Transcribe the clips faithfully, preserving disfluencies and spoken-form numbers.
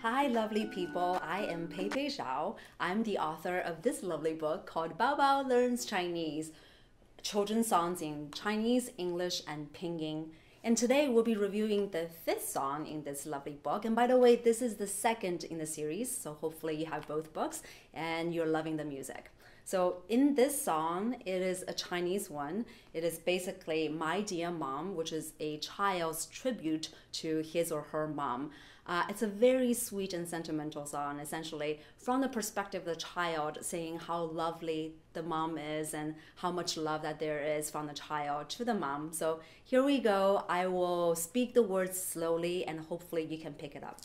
Hi, lovely people. I am Pei Pei Zhao. I'm the author of this lovely book called Bao Bao Learns Chinese, children's songs in Chinese, English, and Pinyin. And today we'll be reviewing the fifth song in this lovely book. And by the way, this is the second in the series, so hopefully you have both books and you're loving the music. So in this song, it is a Chinese one. It is basically My Dear Mom, which is a child's tribute to his or her mom. Uh, it's a very sweet and sentimental song, essentially from the perspective of the child, saying how lovely the mom is and how much love that there is from the child to the mom. So here we go. I will speak the words slowly and hopefully you can pick it up.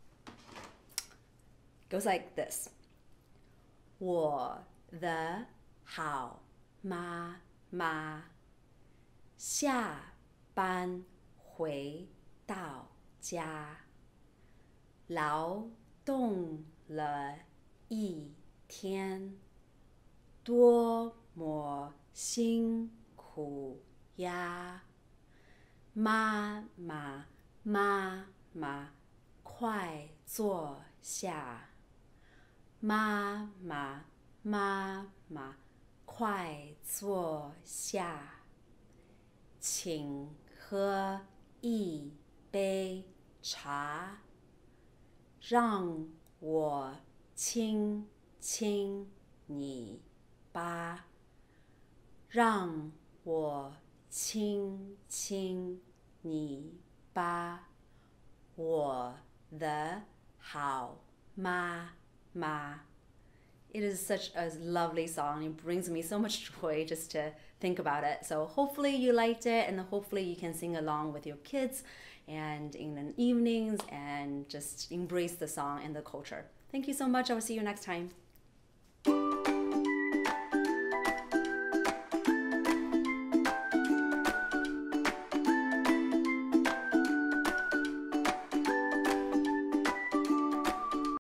It goes like this. 我的好妈妈，下班回到家，劳动了一天，多么辛苦呀！妈妈，妈妈，快坐下！妈妈，妈妈，快坐下，请喝一杯茶，让我亲亲你吧，让我亲亲你吧，我的好妈妈。It is such a lovely song. It brings me so much joy just to think about it. So hopefully you liked it and hopefully you can sing along with your kids and in the evenings and just embrace the song and the culture. Thank you so much. I will see you next time.